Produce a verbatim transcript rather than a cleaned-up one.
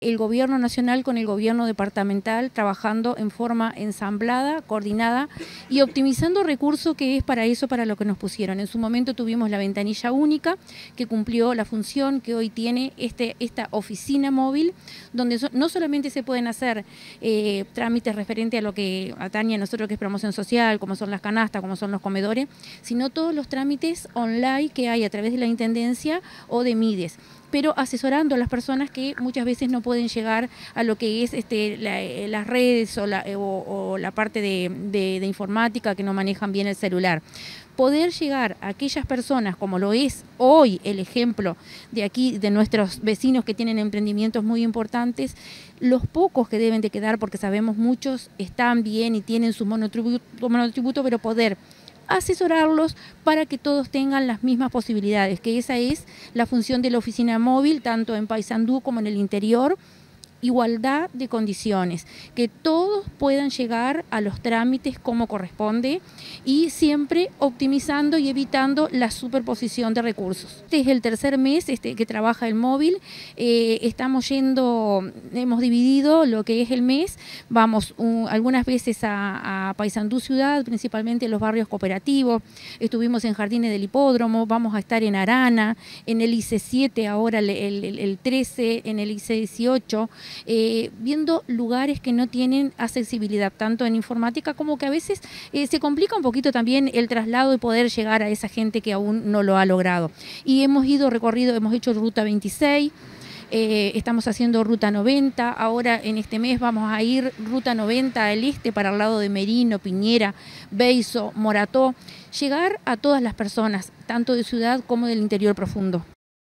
el gobierno nacional con el gobierno departamental, trabajando en forma ensamblada, coordinada y optimizando recursos, que es para eso, para lo que nos pusieron. En su momento tuvimos la ventanilla única, que cumplió la función que hoy tiene este, esta oficina móvil, donde so, no solamente se pueden hacer eh, trámites referentes a lo que atañe a nosotros, que es promoción social, como son las canastas, como son los comedores, sino todos los trámites online que hay a través de la Intendencia o de Mides, pero asesorando a las personas que muchas veces no pueden llegar a lo que es este, la, las redes o la, o, o la parte de, de, de informática, que no manejan bien el celular. Poder llegar a aquellas personas, como lo es hoy el ejemplo de aquí, de nuestros vecinos que tienen emprendimientos muy importantes, los pocos que deben de quedar, porque sabemos muchos están bien y tienen su monotributo, monotributo, pero poder asesorarlos para que todos tengan las mismas posibilidades, que esa es la función de la oficina móvil, tanto en Paysandú como en el interior. Igualdad de condiciones, que todos puedan llegar a los trámites como corresponde y siempre optimizando y evitando la superposición de recursos. Este es el tercer mes este, que trabaja el móvil, eh, estamos yendo, hemos dividido lo que es el mes, vamos un, algunas veces a, a Paysandú ciudad, principalmente en los barrios cooperativos, estuvimos en Jardines del Hipódromo, vamos a estar en Arana, en el I C siete ahora el, el, el trece, en el I C dieciocho, Eh, viendo lugares que no tienen accesibilidad, tanto en informática como que a veces eh, se complica un poquito también el traslado y poder llegar a esa gente que aún no lo ha logrado. Y hemos ido recorrido, hemos hecho ruta veintiséis, eh, estamos haciendo ruta noventa, ahora en este mes vamos a ir ruta noventa al este para el lado de Merino, Piñera, Beizo, Morató, llegar a todas las personas, tanto de ciudad como del interior profundo.